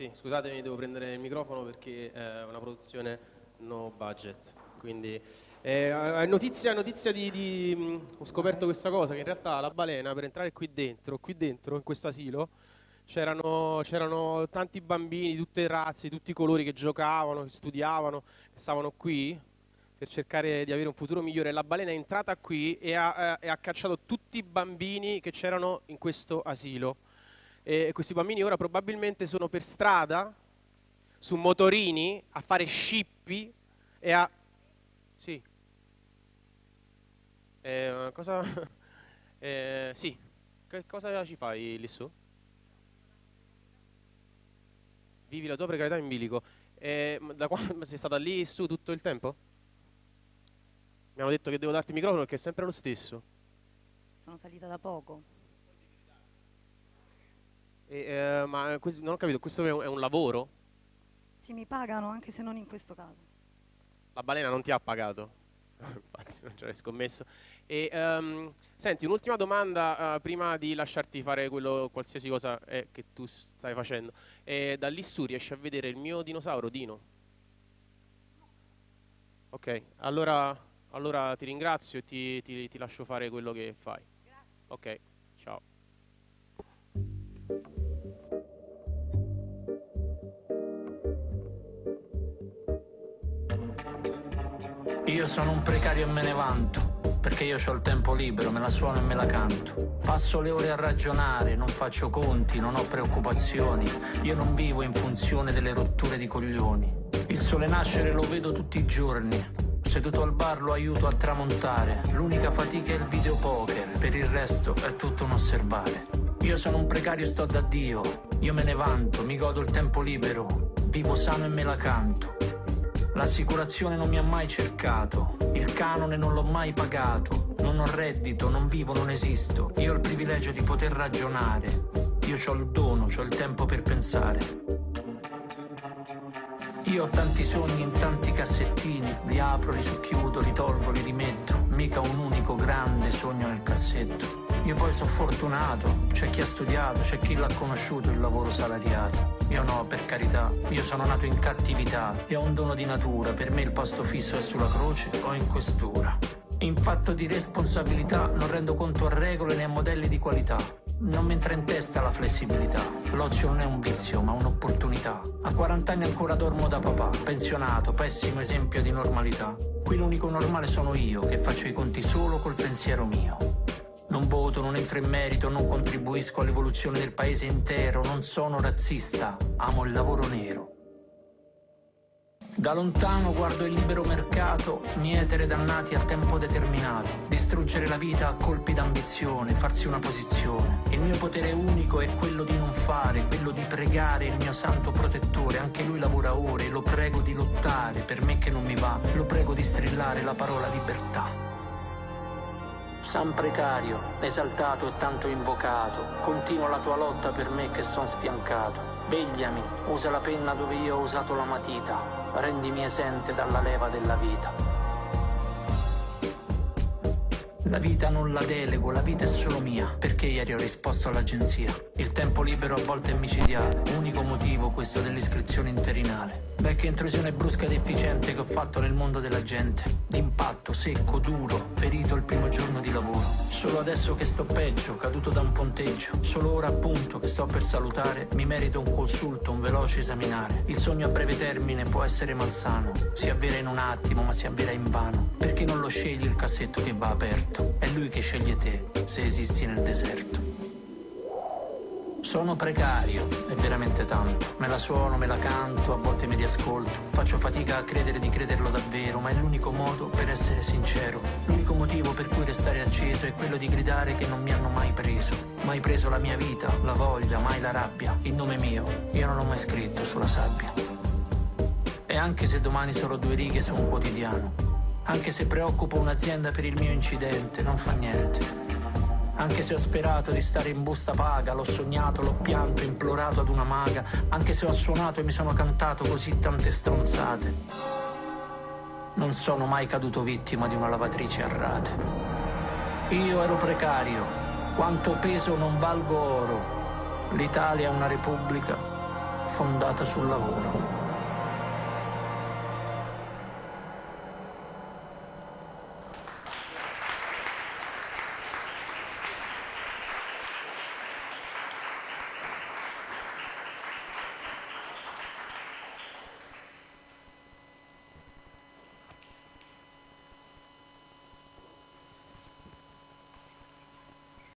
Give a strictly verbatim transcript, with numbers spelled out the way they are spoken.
Sì, scusatemi, devo prendere il microfono perché è una produzione no budget. Quindi, eh, notizia, notizia di, di... Ho scoperto questa cosa, che in realtà la balena per entrare qui dentro, qui dentro, in questo asilo, c'erano c'erano tanti bambini di tutte le razze, di tutti i colori che giocavano, che studiavano, che stavano qui per cercare di avere un futuro migliore. La balena è entrata qui e ha, eh, e ha cacciato tutti i bambini che c'erano in questo asilo. E questi bambini ora probabilmente sono per strada, su motorini, a fare scippi e a... Sì. Eh, cosa... eh, sì. Che cosa ci fai lì su? Vivi la tua precarietà in bilico. Eh, da quando sei stata lì su tutto il tempo? Mi hanno detto che devo darti il microfono perché è sempre lo stesso. Sono salita da poco. E, eh, ma questo, non ho capito, questo è un, è un lavoro? Sì, mi pagano anche se non in questo caso. La balena non ti ha pagato? Infatti non ci avrei scommesso. E, um, senti, un'ultima domanda uh, prima di lasciarti fare quello, qualsiasi cosa è che tu stai facendo. E da lì su riesci a vedere il mio dinosauro, Dino? Ok, allora, allora ti ringrazio e ti, ti, ti lascio fare quello che fai. Ok, ciao. Io sono un precario e me ne vanto, perché io ho il tempo libero, me la suono e me la canto. Passo le ore a ragionare, non faccio conti, non ho preoccupazioni. Io non vivo in funzione delle rotture di coglioni. Il sole nascere lo vedo tutti i giorni. Seduto al bar lo aiuto a tramontare. L'unica fatica è il videopoker, per il resto è tutto un osservare. Io sono un precario e sto da Dio. Io me ne vanto, mi godo il tempo libero. Vivo sano e me la canto. L'assicurazione non mi ha mai cercato, il canone non l'ho mai pagato, non ho reddito, non vivo, non esisto. Io ho il privilegio di poter ragionare, io ho il dono, ho il tempo per pensare. Io ho tanti sogni in tanti cassettini, li apro, li socchiudo, li tolgo, li rimetto. Mica un unico grande sogno nel cassetto. Io poi sono fortunato, c'è chi ha studiato, c'è chi l'ha conosciuto il lavoro salariato. Io no, per carità, io sono nato in cattività e ho un dono di natura, per me il posto fisso è sulla croce o in questura. In fatto di responsabilità non rendo conto a regole né a modelli di qualità. Non mi entra in testa la flessibilità, l'ozio non è un vizio ma un'opportunità. A quaranta anni ancora dormo da papà, pensionato, pessimo esempio di normalità. Qui l'unico normale sono io, che faccio i conti solo col pensiero mio. Non voto, non entro in merito, non contribuisco all'evoluzione del paese intero, non sono razzista, amo il lavoro nero. Da lontano guardo il libero mercato, mietere dannati a tempo determinato, distruggere la vita a colpi d'ambizione, farsi una posizione. Il mio potere unico è quello di non fare, quello di pregare il mio santo protettore, anche lui lavora ore, lo prego di lottare, per me che non mi va, lo prego di strillare la parola libertà. San precario, esaltato e tanto invocato, continua la tua lotta per me che son sfiancato. Vegliami, usa la penna dove io ho usato la matita, rendimi esente dalla leva della vita. La vita non la delego, la vita è solo mia, perché ieri ho risposto all'agenzia. Il tempo libero a volte è micidiale, unico motivo questo dell'iscrizione interinale. Vecchia intrusione brusca ed efficiente che ho fatto nel mondo della gente. D'impatto, secco, duro, ferito il primo giorno di lavoro. Solo adesso che sto peggio, caduto da un ponteggio. Solo ora appunto che sto per salutare, mi merito un consulto, un veloce esaminare. Il sogno a breve termine può essere malsano, si avvera in un attimo ma si avvera in vano. Perché non lo scegli il cassetto che va aperto? È lui che sceglie te, se esisti nel deserto. Sono precario, è veramente tanto. Me la suono, me la canto, a volte mi riascolto. Faccio fatica a credere di crederlo davvero, ma è l'unico modo per essere sincero. L'unico motivo per cui restare acceso è quello di gridare che non mi hanno mai preso. Mai preso la mia vita, la voglia, mai la rabbia. Il nome mio, io non l'ho mai scritto sulla sabbia. E anche se domani sarò due righe su un quotidiano, anche se preoccupo un'azienda per il mio incidente, non fa niente. Anche se ho sperato di stare in busta paga, l'ho sognato, l'ho pianto, implorato ad una maga. Anche se ho suonato e mi sono cantato così tante stronzate, non sono mai caduto vittima di una lavatrice a rate. Io ero precario, quanto peso non valgo oro. L'Italia è una repubblica fondata sul lavoro.